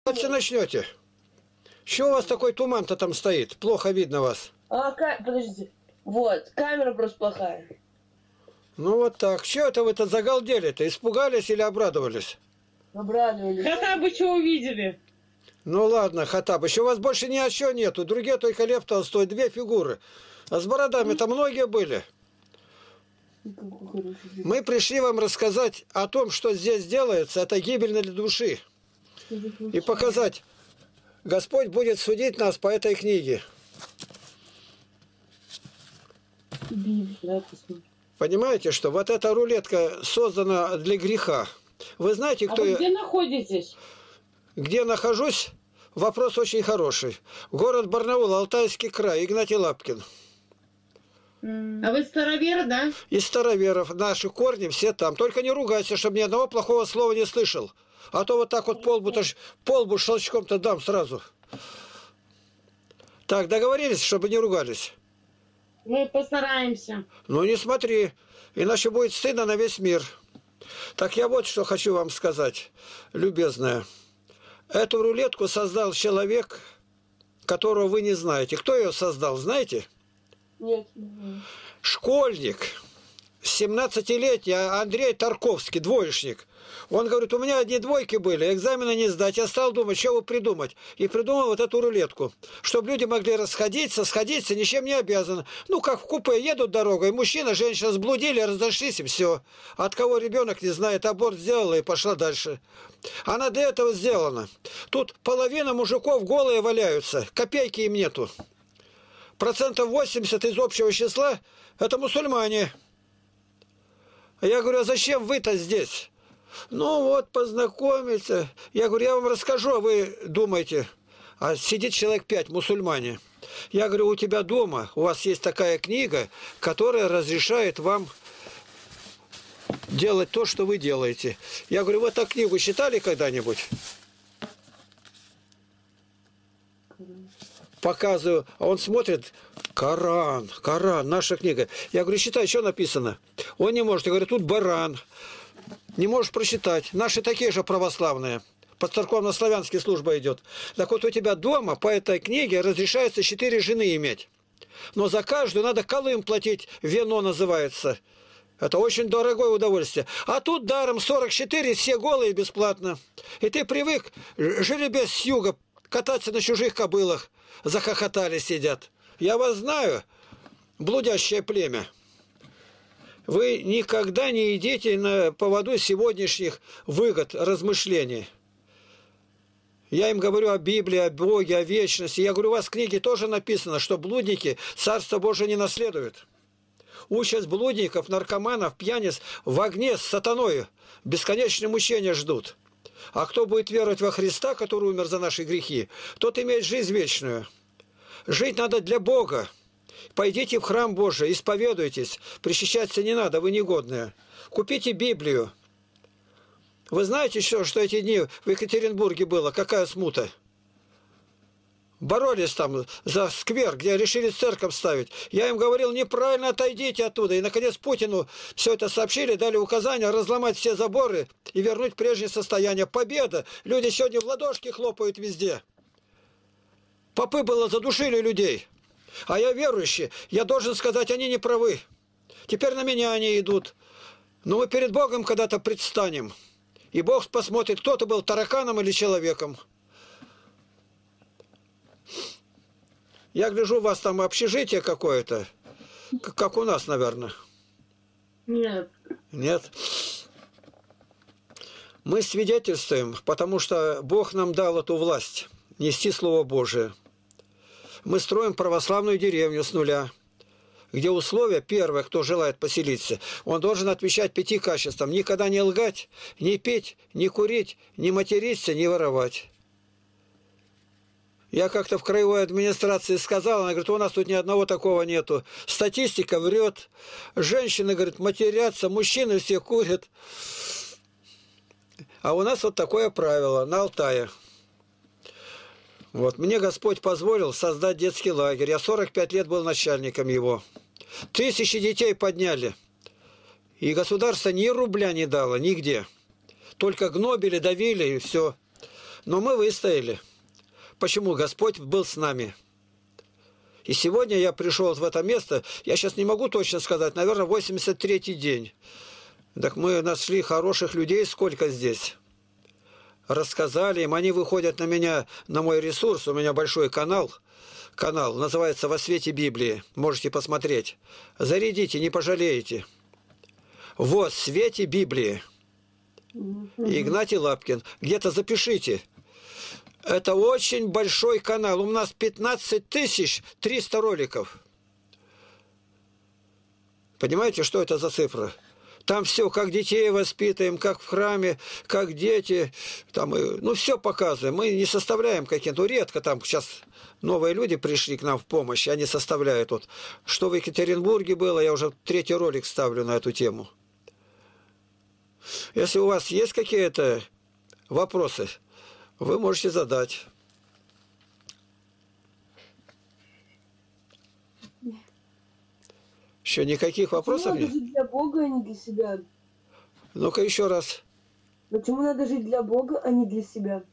Давайте начнете. Чего у вас такой туман-то там стоит? Плохо видно вас. Подождите. Вот, камера просто плохая. Ну вот так. Чего это вы-то загалдели-то? Испугались или обрадовались? Обрадовались. Хотя бы что увидели. Ну ладно, Хаттабыч, у вас больше ни о чем нету. Другие только Лев Толстой, две фигуры. А с бородами-то многие были. Мы пришли вам рассказать о том, что здесь делается. Это гибельно для души. И показать. Господь будет судить нас по этой книге. Понимаете, что вот эта рулетка создана для греха. Вы знаете, кто... А вы где находитесь? Где нахожусь? Вопрос очень хороший. Город Барнаул, Алтайский край, Игнатий Лапкин. А вы старовер, да? Из староверов. Наши корни все там. Только не ругайся, чтобы ни одного плохого слова не слышал. А то вот так вот полбу щелчком-то дам сразу. Так, договорились, чтобы не ругались? Мы постараемся. Ну не смотри, иначе будет стыдно на весь мир. Так я вот что хочу вам сказать, любезная. Эту рулетку создал человек, которого вы не знаете. Кто ее создал, знаете? Нет. Школьник, 17-летний Андрей Тарковский, двоечник. Он говорит, у меня одни двойки были, экзамены не сдать. Я стал думать, что бы придумать. И придумал вот эту рулетку. Чтобы люди могли расходиться, сходиться, ничем не обязаны. Ну, как в купе едут дорогой, мужчина, женщина сблудили, разошлись, и все. От кого ребенок не знает, аборт сделала и пошла дальше. Она для этого сделана. Тут половина мужиков голые валяются, копейки им нету. 80% из общего числа – это мусульмане. Я говорю, а зачем вы-то здесь? Ну вот, познакомиться. Я говорю, я вам расскажу, а вы думаете. А сидит человек 5, мусульмане. Я говорю, у тебя дома, у вас есть такая книга, которая разрешает вам делать то, что вы делаете. Я говорю, вы эту книгу читали когда-нибудь? Показываю, а он смотрит, Коран, наша книга. Я говорю, читай, что написано? Он не может. Я говорю, тут баран. Не можешь прочитать. Наши такие же православные. По церковно-славянской службе идет. Так вот у тебя дома по этой книге разрешается 4 жены иметь. Но за каждую надо колым платить. Вино называется. Это очень дорогое удовольствие. А тут даром 44, все голые бесплатно. И ты привык, жеребец с юга, кататься на чужих кобылах. Захохотали, сидят. Я вас знаю, блудящее племя. Вы никогда не идите на поводу сегодняшних выгод, размышлений. Я им говорю о Библии, о Боге, о вечности. Я говорю, у вас в книге тоже написано, что блудники Царство Божие не наследуют. Участь блудников, наркоманов, пьяниц в огне с сатаною. Бесконечные мучения ждут. А кто будет веровать во Христа, который умер за наши грехи, тот имеет жизнь вечную. Жить надо для Бога. Пойдите в храм Божий, исповедуйтесь. Причащаться не надо, вы негодные. Купите Библию. Вы знаете, что эти дни в Екатеринбурге было? Какая смута? Боролись там за сквер, где решили церковь ставить. Я им говорил, неправильно отойдите оттуда. И, наконец, Путину все это сообщили, дали указание разломать все заборы и вернуть прежнее состояние. Победа! Люди сегодня в ладошки хлопают везде. Попы было задушили людей. А я верующий, я должен сказать, они не правы. Теперь на меня они идут. Но мы перед Богом когда-то предстанем. И Бог посмотрит, кто ты был, тараканом или человеком. Я гляжу, у вас там общежитие какое-то, как у нас, наверное. Нет. Нет. Мы свидетельствуем, потому что Бог нам дал эту власть нести Слово Божие. Мы строим православную деревню с нуля, где условия, первое, кто желает поселиться, он должен отвечать 5 качествам. Никогда не лгать, не пить, не курить, не материться, не воровать. Я как-то в краевой администрации сказал, она говорит, у нас тут ни одного такого нету. Статистика врет. Женщины, говорит, матерятся, мужчины все курят. А у нас вот такое правило на Алтае. Вот, мне Господь позволил создать детский лагерь. Я 45 лет был начальником его. 1000 детей подняли. И государство ни рубля не дало, нигде. Только гнобили, давили и все. Но мы выстояли. Почему? Господь был с нами. И сегодня я пришел в это место, я сейчас не могу точно сказать, наверное, 83-й день. Так мы нашли хороших людей, сколько здесь. Рассказали им, они выходят на меня, на мой ресурс, у меня большой канал, называется «Во свете Библии», можете посмотреть. Зарядите, не пожалеете. «Во свете Библии». Игнатий Лапкин. Где-то запишите. Это очень большой канал. У нас 15 300 роликов. Понимаете, что это за цифра? Там все, как детей воспитываем, как в храме, как дети. Там, ну, все показываем. Мы не составляем какие-то. Редко там сейчас новые люди пришли к нам в помощь, они составляют. Вот. Что в Екатеринбурге было, я уже 3-й ролик ставлю на эту тему. Если у вас есть какие-то вопросы, вы можете задать. Еще никаких вопросов Почему нет? надо жить для Бога, а не для себя? Ну-ка еще раз. Почему надо жить для Бога, а не для себя?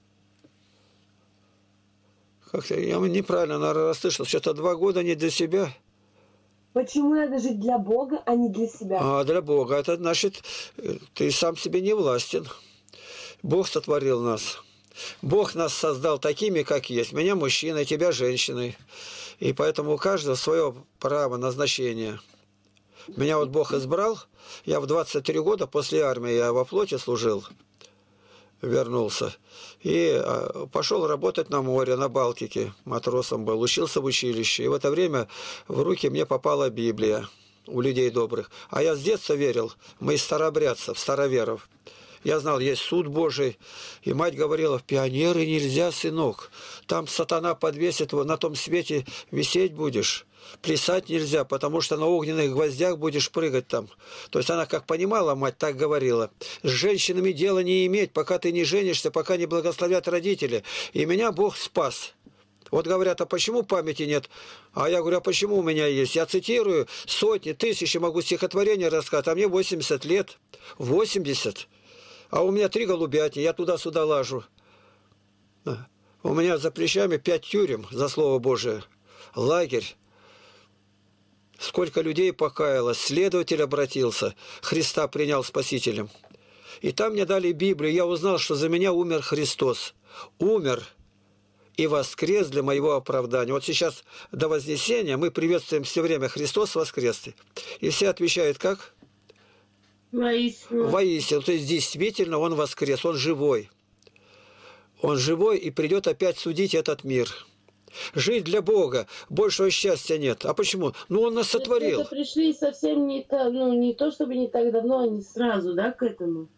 Как-то я неправильно, наверное, расслышал. Что-то 2 года не для себя. Почему надо жить для Бога, а не для себя? А для Бога. Это значит, ты сам себе не властен. Бог сотворил нас. Бог нас создал такими, как есть. Меня мужчиной, тебя женщиной. И поэтому у каждого свое право, назначение. Меня вот Бог избрал. Я в 23 года после армии, я во флоте служил. Вернулся. И пошел работать на море, на Балтике. Матросом был. Учился в училище. И в это время в руки мне попала Библия у людей добрых. А я с детства верил. Мы из старообрядцев, староверов. Я знал, есть суд Божий. И мать говорила, в пионеры нельзя, сынок. Там сатана подвесит, на том свете висеть будешь. Плясать нельзя, потому что на огненных гвоздях будешь прыгать там. То есть она как понимала, мать так говорила. С женщинами дела не иметь, пока ты не женишься, пока не благословят родители. И меня Бог спас. Вот говорят, а почему памяти нет? А я говорю, а почему у меня есть? Я цитирую сотни, тысячи, могу стихотворения рассказать, а мне 80 лет. 80. А у меня 3 голубятни, я туда-сюда лажу. У меня за плечами 5 тюрем за Слово Божие. Лагерь. Сколько людей покаялось, следователь обратился, Христа принял Спасителем. И там мне дали Библию, я узнал, что за меня умер Христос. Умер и воскрес для моего оправдания. Вот сейчас до Вознесения мы приветствуем все время Христос воскрес. И все отвечают как? Воистину. Воистину. То есть действительно Он воскрес, Он живой. Он живой и придет опять судить этот мир. Жить для Бога, большего счастья нет. А почему? Ну, Он нас сотворил. Это пришли совсем не то, чтобы не так давно, а не сразу, да, к этому?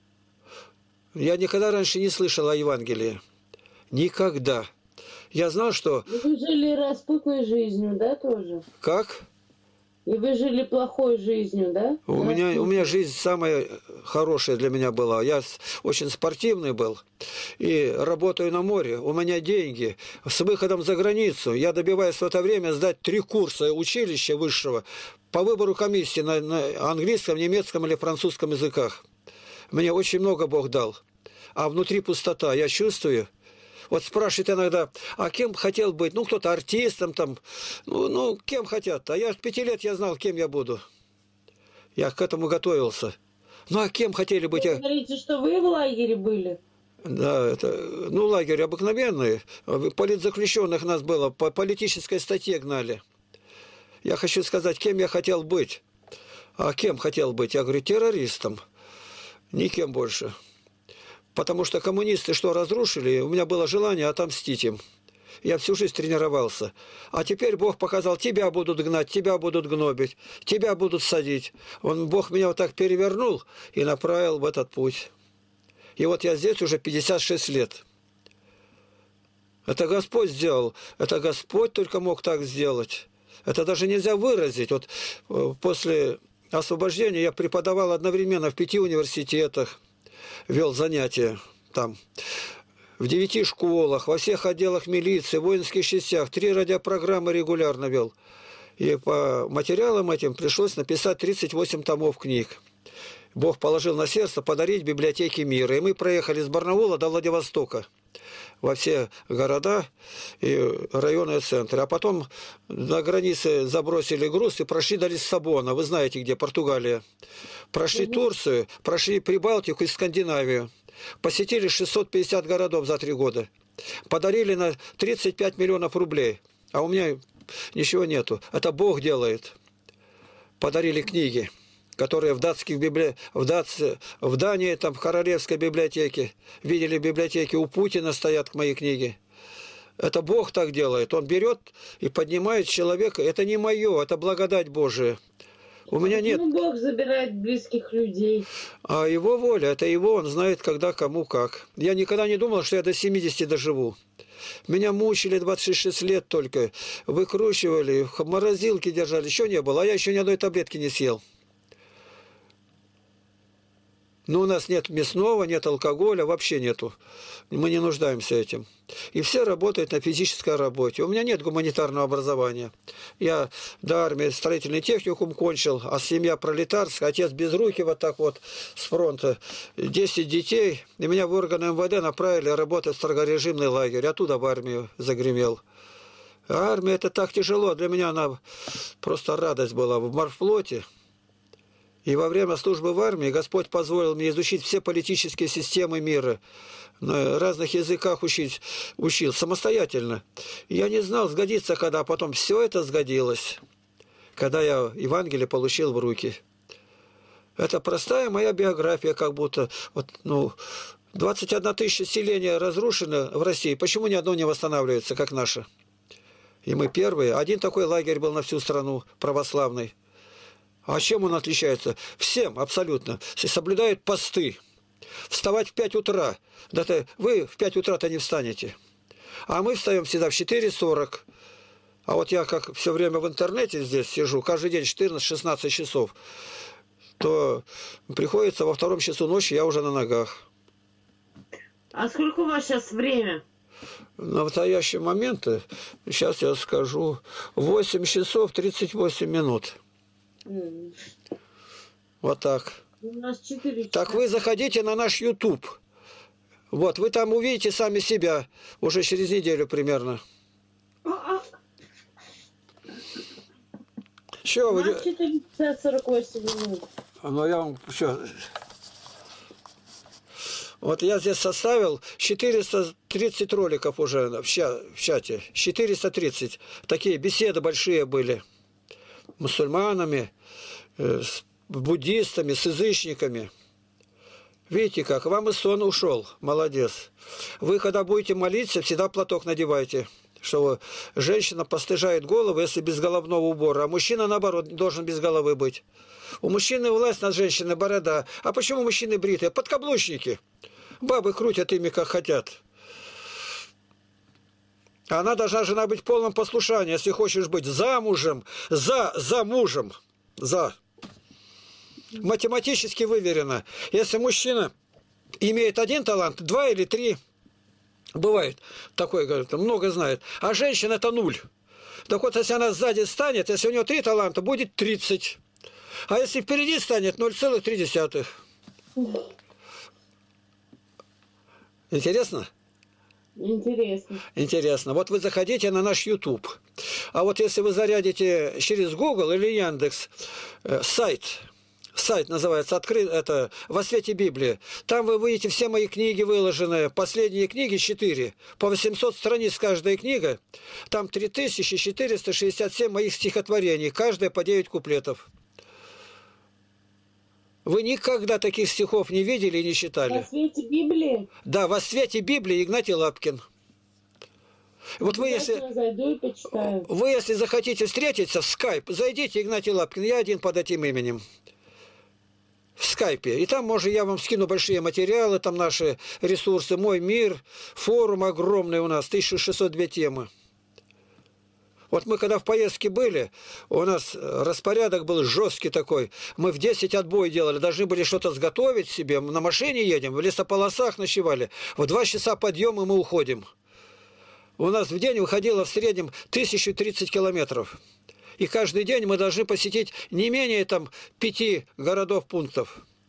Я никогда раньше не слышал о Евангелии. Никогда. Я знал, что... Вы жили распутной жизнью, да, тоже? Как? И вы жили плохой жизнью, да? У меня жизнь самая хорошая для меня была. Я очень спортивный был. И работаю на море. У меня деньги. С выходом за границу я добиваюсь в это время сдать 3 курса училища высшего по выбору комиссии на английском, немецком или французском языках. Мне очень много Бог дал. А внутри пустота. Я чувствую... Вот спрашивают иногда, а кем хотел быть? Ну, кто-то артистом там. Ну, кем хотят? А я с 5 лет я знал, кем я буду. Я к этому готовился. Ну, а кем хотели быть? Вы говорите, что вы в лагере были? Да, это, ну, лагерь обыкновенный. Политзаключенных нас было, по политической статье гнали. Я хочу сказать, кем я хотел быть. А кем хотел быть? Я говорю, террористом. Никем больше. Потому что коммунисты что, разрушили? У меня было желание отомстить им. Я всю жизнь тренировался. А теперь Бог показал, тебя будут гнать, тебя будут гнобить, тебя будут садить. Бог меня вот так перевернул и направил в этот путь. И вот я здесь уже 56 лет. Это Господь сделал. Это Господь только мог так сделать. Это даже нельзя выразить. Вот после освобождения я преподавал одновременно в 5 университетах. Вел занятия там, в 9 школах, во всех отделах милиции, воинских частях, 3 радиопрограммы регулярно вел. И по материалам этим пришлось написать 38 томов книг. Бог положил на сердце подарить библиотеке мира. И мы проехали с Барнаула до Владивостока. во все города и районные центры. А потом на границе забросили груз и прошли до Лиссабона. Вы знаете, где Португалия. Прошли Турцию, прошли Прибалтику и Скандинавию. Посетили 650 городов за 3 года. Подарили на 35 миллионов рублей. А у меня ничего нету. Это Бог делает. Подарили книги, которые в Дании, там, в Королевской библиотеке. Видели библиотеки, у Путина стоят мои книги. Это Бог так делает. Он берет и поднимает человека. Это не мое, это благодать Божия. У меня нет... Ну, Бог забирает близких людей. А его воля, это его, он знает, когда, кому, как. Я никогда не думал, что я до 70 доживу. Меня мучили 26 лет только. Выкручивали, в морозилке держали. Еще не было, а я еще ни одной таблетки не съел. Но у нас нет мясного, нет алкоголя, вообще нету. Мы не нуждаемся этим. И все работают на физической работе. У меня нет гуманитарного образования. Я до армии строительный техникум кончил, а семья пролетарская, отец без руки вот так вот с фронта. 10 детей. И меня в органы МВД направили работать в строгорежимный лагерь. Оттуда в армию загремел. А армия это так тяжело. Для меня она просто радость была. В морфлоте. И во время службы в армии Господь позволил мне изучить все политические системы мира, на разных языках учил самостоятельно. И я не знал, сгодится когда, а потом все это сгодилось, когда я Евангелие получил в руки. Это простая моя биография, как будто, вот, 21 тысяча селения разрушено в России. Почему ни одно не восстанавливается, как наше? И мы первые. Один такой лагерь был на всю страну, православный. А чем он отличается? Всем абсолютно. Соблюдают посты. Вставать в 5 утра. Вы в 5 утра-то не встанете. А мы встаем всегда в 4:40. А вот я как все время в интернете здесь сижу, каждый день 14-16 часов, то приходится во 2 часу ночи, я уже на ногах. А сколько у вас сейчас время? На настоящий момент, сейчас я скажу, 8 часов 38 минут. Вот так. У нас 4 часа. Так вы заходите на наш YouTube. Вот, вы там увидите сами себя уже через неделю примерно. Что вы... 4 часа 48 минут. Ну, я вам... Что? Вот я здесь составил 430 роликов уже в чате. 430. Такие беседы большие были. Мусульманами, с буддистами, с язычниками. Видите как? Вам и сон ушел. Молодец. Вы, когда будете молиться, всегда платок надевайте. Что женщина постыжает голову, если без головного убора. А мужчина, наоборот, должен без головы быть. У мужчины власть над женщиной, борода. А почему мужчины бритые? Подкаблучники. Бабы крутят ими, как хотят. Она должна, жена, быть в полном послушании, если хочешь быть замужем, за мужем, за. Математически выверено. Если мужчина имеет 1 талант, 2 или 3, бывает такое, говорят, много знает, а женщина это 0. Так вот, если она сзади станет, если у нее 3 таланта, будет 30. А если впереди станет 0,3. Интересно? Интересно. Интересно. Вот вы заходите на наш YouTube. А вот если вы зарядите через Google или Яндекс сайт называется это «Во свете Библии». Там вы увидите все мои книги выложенные. Последние книги 4. По 800 страниц каждая книга. Там 3467 моих стихотворений. Каждая по 9 куплетов. Вы никогда таких стихов не видели и не читали? Во свете Библии? Да, «Во свете Библии» Игнатий Лапкин. Вот вы если захотите встретиться в скайп, зайдите, Игнатий Лапкин, я один под этим именем. В скайпе. И там, может, я вам скину большие материалы, там наши ресурсы, «Мой мир», форум огромный у нас, 1602 темы. Вот мы когда в поездке были, у нас распорядок был жесткий такой. Мы в 10 отбой делали, должны были что-то сготовить себе. На машине едем, в лесополосах ночевали. В 2 часа подъема мы уходим. У нас в день выходило в среднем 1030 километров. И каждый день мы должны посетить не менее 5 городов-пунктов.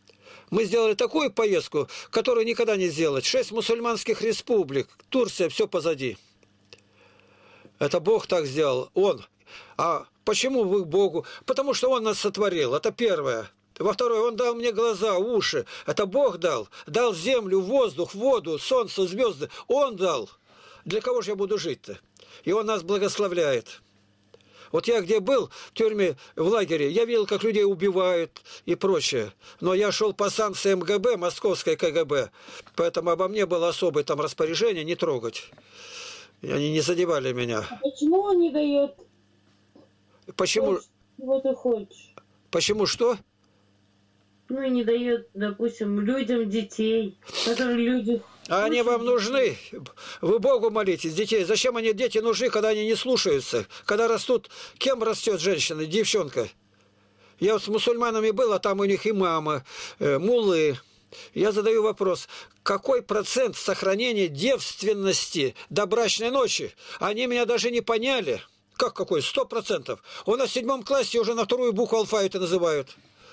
Мы сделали такую поездку, которую никогда не сделать. 6 мусульманских республик. Турция, все позади. Это Бог так сделал. Он. А почему вы к Богу? Потому что Он нас сотворил. Это первое. Во-вторых, Он дал мне глаза, уши. Это Бог дал. Дал землю, воздух, воду, солнце, звезды. Он дал. Для кого же я буду жить-то? И Он нас благословляет. Вот я где был, в тюрьме, в лагере, я видел, как людей убивают и прочее. Но я шел по санкции МГБ, Московской КГБ. Поэтому обо мне было особое там распоряжение не трогать. И они не задевали меня. А почему он не дает? Почему? Чего ты хочешь? Почему что? Ну и не дает, допустим, людям детей, которые люди... А они вам нужны? Вы Богу молитесь, детей. Зачем они, дети, нужны, когда они не слушаются? Когда растут, кем растет женщина, девчонка? Я вот с мусульманами был, а там у них имамы, муллы. Я задаю вопрос, какой процент сохранения девственности до брачной ночи? Они меня даже не поняли. Как какой? 100%. У нас в 7 классе уже на 2-ю букву алфавита называют.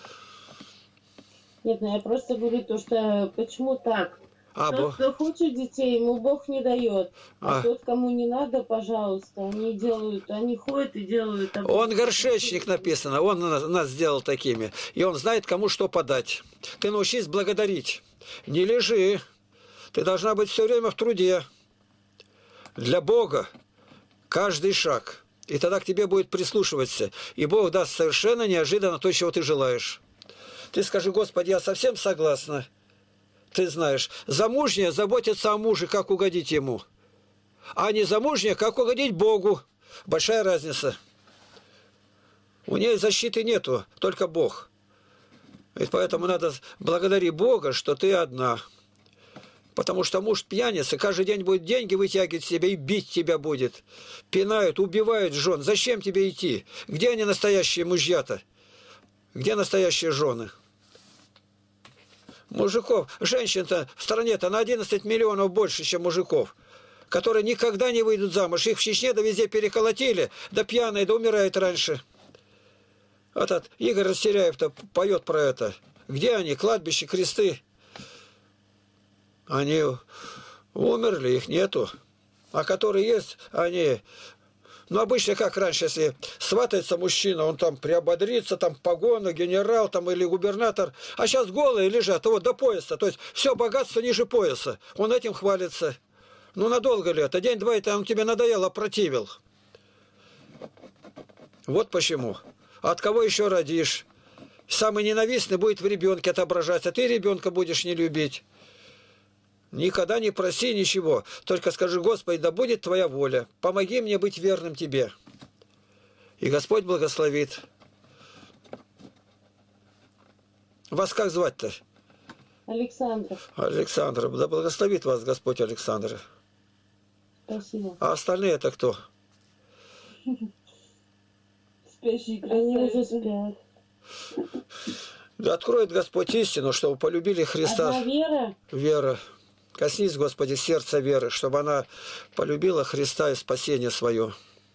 Нет, ну я просто говорю то, что почему так? Тот, кто хочет детей, ему Бог не дает. А тот, кому не надо, пожалуйста, они делают, они ходят и делают. Он горшечник написано, он нас сделал такими. И он знает, кому что подать. Ты научись благодарить. Не лежи. Ты должна быть все время в труде. Для Бога каждый шаг. И тогда к тебе будет прислушиваться. И Бог даст совершенно неожиданно то, чего ты желаешь. Ты скажи: Господи, я совсем согласна. Ты знаешь, замужняя заботится о муже, как угодить ему. А не замужняя, как угодить Богу. Большая разница. У нее защиты нету, только Бог. И поэтому надо благодарить Бога, что ты одна. Потому что муж пьяница, каждый день будет деньги вытягивать себе и бить тебя будет. Пинают, убивают жен. Зачем тебе идти? Где они, настоящие мужья-то? Где настоящие жены? Мужиков, женщин-то в стране-то на 11 миллионов больше, чем мужиков, которые никогда не выйдут замуж. Их в Чечне да везде переколотили, да пьяные, да умирают раньше. Этот Игорь Растеряев-то поет про это. Где они? Кладбище, кресты. Они умерли, их нету. А которые есть, они... Ну, обычно, как раньше, если сватается мужчина, он там приободрится, там погоны, генерал там, или губернатор. А сейчас голые лежат, вот до пояса. То есть все богатство ниже пояса. Он этим хвалится. Ну, надолго ли это? День-два, это он тебе надоел, опротивил. Вот почему. От кого еще родишь? Самый ненавистный будет в ребенке отображаться. Ты ребенка будешь не любить. Никогда не проси ничего. Только скажи: Господи, да будет Твоя воля. Помоги мне быть верным Тебе. И Господь благословит. Вас как звать-то? Александр. Александр. Да благословит вас Господь, Александр. Спасибо. А остальные это кто? Спящие Они уже красавицы. спят. Да откроет Господь истину, чтобы полюбили Христа. Одна вера? Вера. Коснись, Господи, сердца веры, чтобы она полюбила Христа и спасение свое.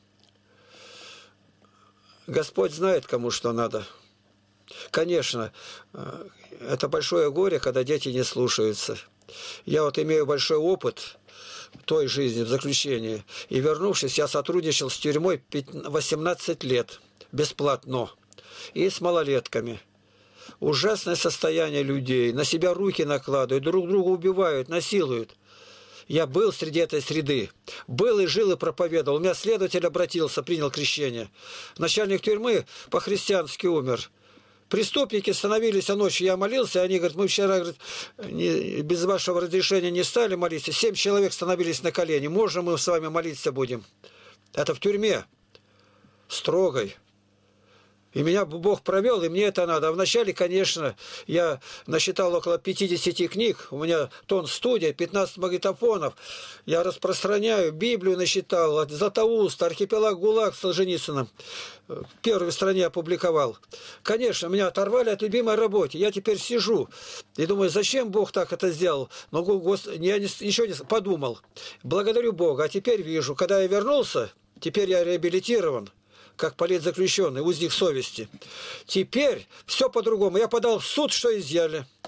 Господь знает, кому что надо. Конечно, это большое горе, когда дети не слушаются. Я вот имею большой опыт той жизни в заключении. И вернувшись, я сотрудничал с тюрьмой 18 лет бесплатно. И с малолетками. Ужасное состояние людей. На себя руки накладывают, друг друга убивают, насилуют. Я был среди этой среды. Был и жил, и проповедовал. У меня следователь обратился, принял крещение. Начальник тюрьмы по-христиански умер. Преступники становились, а ночью я молился, они говорят: мы вчера, говорят, без вашего разрешения не стали молиться. 7 человек становились на колени. Можно мы с вами молиться будем? Это в тюрьме. Строгой. И меня Бог провел, и мне это надо. А вначале, конечно, я насчитал около 50 книг. У меня тон-студия, 15 магнитофонов. Я распространяю, Библию насчитал, Златоуст, Архипелаг ГУЛАГ с Солженицыным. В первой стране опубликовал. Конечно, меня оторвали от любимой работы. Я теперь сижу и думаю: зачем Бог так это сделал? Но я ничего не подумал. Благодарю Бога. А теперь вижу, когда я вернулся, теперь я реабилитирован, как политзаключенный, узник совести. Теперь все по-другому. Я подал в суд, что изъяли.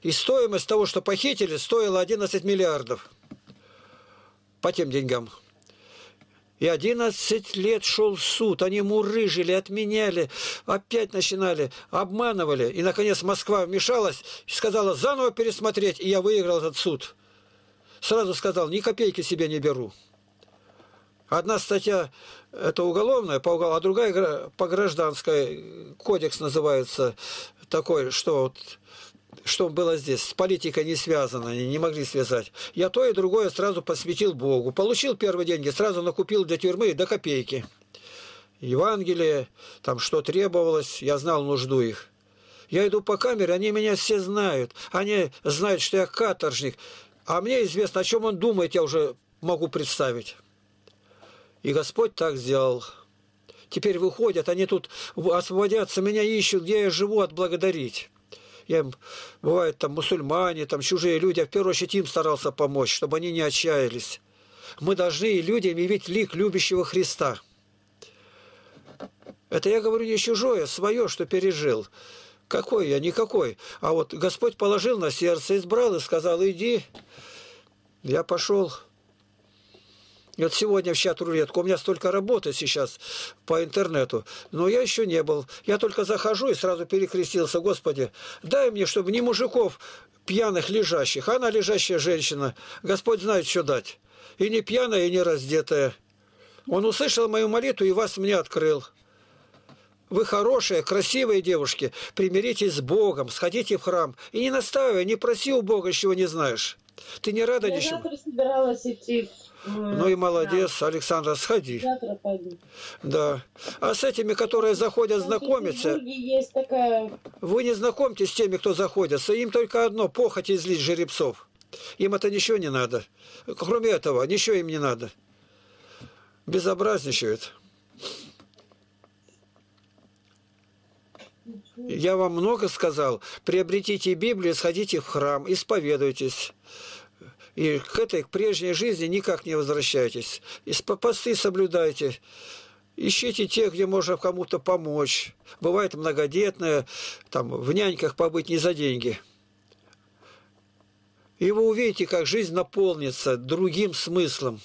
И стоимость того, что похитили, стоила 11 миллиардов. По тем деньгам. И 11 лет шел суд. Они мурыжили, отменяли, опять начинали, обманывали. И, наконец, Москва вмешалась и сказала заново пересмотреть. И я выиграл этот суд. Сразу сказал, ни копейки себе не беру. Одна статья это уголовная, а другая по гражданской. Кодекс называется такой, что было здесь. С политикой не связано, они не могли связать. Я то и другое сразу посвятил Богу. Получил первые деньги, сразу накупил для тюрьмы до копейки. Евангелие, там что требовалось, я знал нужду их. Я иду по камере, они меня все знают. Они знают, что я каторжник. А мне известно, о чем он думает, я уже могу представить. И Господь так сделал. Теперь выходят, они тут освободятся, меня ищут, где я живу, отблагодарить. Бывают там мусульмане, там чужие люди, а в первую очередь им старался помочь, чтобы они не отчаялись. Мы должны людям явить лик любящего Христа. Это я говорю не чужое, свое, что пережил. Какой я? Никакой. А вот Господь положил на сердце, избрал и сказал, иди. Я пошел. И вот сегодня в чат-рулетку. У меня столько работы сейчас по интернету. Но я еще не был. Я только захожу и сразу перекрестился. Господи, дай мне, чтобы не мужиков пьяных лежащих. Она лежащая женщина. Господь знает, что дать. И не пьяная, и не раздетая. Он услышал мою молитву и вас мне открыл. Вы хорошие, красивые девушки. Примиритесь с Богом, сходите в храм. И не настаивай, не проси у Бога, чего не знаешь. Ты не рада ничего? Я завтра собиралась идти. Ну и молодец, да. Александра, сходи. Завтра пойду. Да. А с этими, которые заходят, знакомиться... Есть такая... Вы не знакомьтесь с теми, кто заходятся. Им только одно – похоть излить жеребцов. Им это ничего не надо. Кроме этого, ничего им не надо. Безобразничают. Я вам много сказал. Приобретите Библию, сходите в храм, исповедуйтесь. И к этой, к прежней жизни никак не возвращайтесь. И посты соблюдайте. Ищите тех, где можно кому-то помочь. Бывает многодетные, там, в няньках побыть не за деньги. И вы увидите, как жизнь наполнится другим смыслом.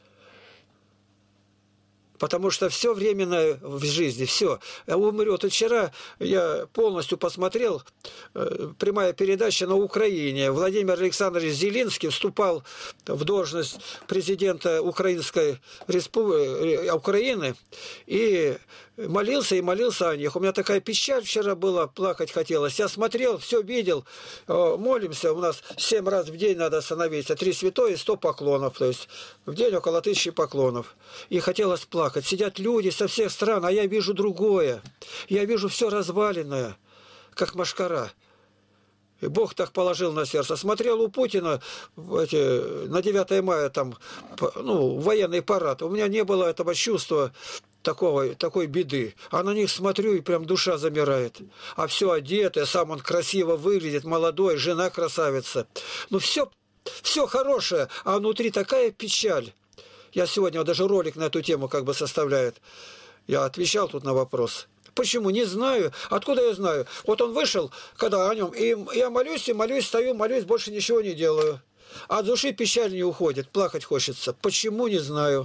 Потому что все временно в жизни, все. Умрет. И вчера я полностью посмотрел прямая передача на Украине. Владимир Александрович Зеленский вступал в должность президента Украинской Украины и молился о них. У меня такая печаль вчера была, плакать хотелось. Я смотрел, все видел. Молимся. У нас 7 раз в день надо становиться. 3 святой и 100 поклонов. То есть в день около 1000 поклонов. И хотелось плакать. Сидят люди со всех стран, а я вижу другое. Я вижу все разваленное, как мошкара. И Бог так положил на сердце. Смотрел у Путина на 9 мая там, военный парад. У меня не было этого чувства такой беды. А на них смотрю, и прям душа замирает. А все одетое, сам он красиво выглядит, молодой, жена красавица. Ну все хорошее, а внутри такая печаль. Я сегодня даже ролик на эту тему как бы составляет. Я отвечал тут на вопрос. Почему? Не знаю. Откуда я знаю? Вот он вышел, когда о нем, и я молюсь, стою, молюсь, больше ничего не делаю. А от души печаль не уходит, плакать хочется. Почему? Не знаю.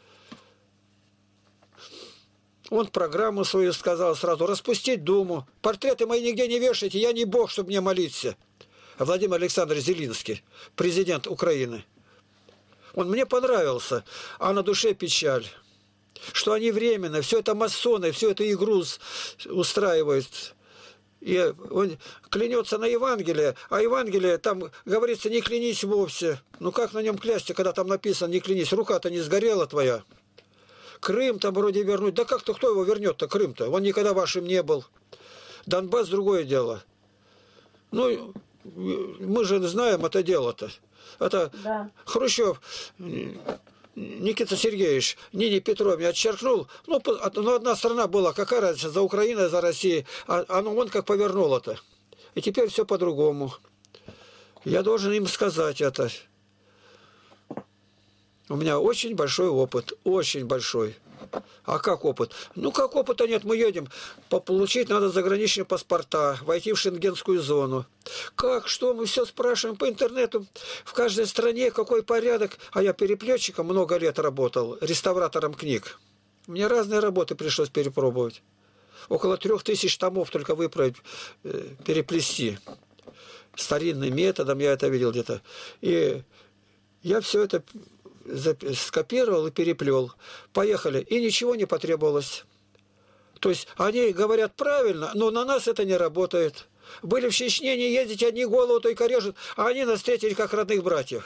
Он программу свою сказал сразу, распустить Думу. Портреты мои нигде не вешайте, я не Бог, чтобы мне молиться. Владимир Александрович Зеленский, президент Украины. Он мне понравился, а на душе печаль. Что они временно, все это масоны, все это игру устраивают. И он клянется на Евангелие, а Евангелие, там говорится, не клянись вовсе. Ну как на нем клясться, когда там написано, не клянись, рука-то не сгорела твоя. Крым там вроде вернуть. Да как-то кто его вернет-то, Крым-то? Он никогда вашим не был. Донбасс другое дело. Ну, мы же знаем это дело-то. Это да. Хрущев, Никита Сергеевич, Нине Петровне отчеркнул. Ну, одна страна была, какая разница, за Украину, за Россию. А он как повернул это. И теперь все по-другому. Я должен им сказать это. У меня очень большой опыт, очень большой. А как опыт? Ну, как опыта нет, мы едем. Получить надо заграничные паспорта, войти в шенгенскую зону. Как, что, мы все спрашиваем по интернету. В каждой стране какой порядок. А я переплетчиком много лет работал, реставратором книг. Мне разные работы пришлось перепробовать. Около 3000 томов только выправить, переплести. Старинным методом я это видел где-то. И я все это скопировал и переплел. Поехали. И ничего не потребовалось. То есть они говорят правильно, но на нас это не работает. Были в Чечне, не ездите, одни голову только режут, а они нас встретили как родных братьев.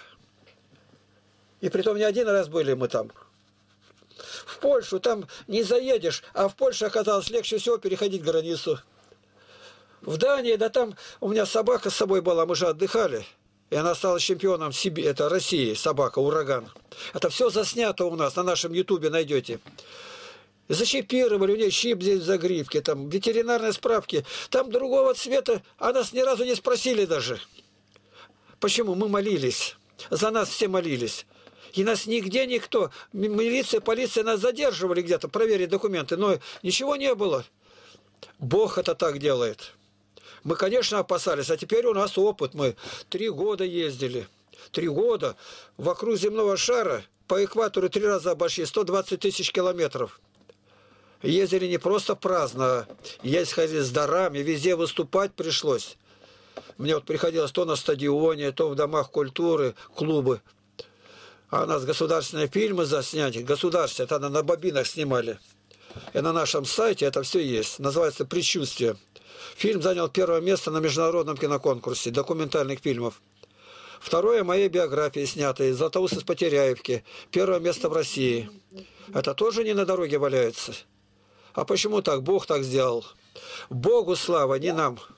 И притом не один раз были мы там. В Польшу там не заедешь, а в Польше оказалось легче всего переходить границу. В Дании, да там у меня собака с собой была, мы же отдыхали. И она стала чемпионом это России, собака, ураган. Это все заснято у нас, на нашем ютубе найдете. Зачипировали, у нее чип здесь в загривке, там ветеринарные справки. Там другого цвета, а нас ни разу не спросили даже. Почему? Мы молились. За нас все молились. И нас нигде никто, милиция, полиция нас задерживали где-то, проверить документы, но ничего не было. Бог это так делает. Мы, конечно, опасались, а теперь у нас опыт. Мы 3 года ездили. 3 года вокруг земного шара по экватору 3 раза обошли, 120 000 километров. Ездили не просто праздно, а ездили с дарами, везде выступать пришлось. Мне вот приходилось то на стадионе, то в домах культуры, клубы. А у нас государственные фильмы заснять, государственные, это на бобинах снимали. И на нашем сайте это все есть. Называется «Предчувствие». Фильм занял 1 место на международном киноконкурсе документальных фильмов. 2 моей биографии снятые «Златоуст из Потеряевки». 1 место в России. Это тоже не на дороге валяется. А почему так? Бог так сделал. Богу слава, не нам.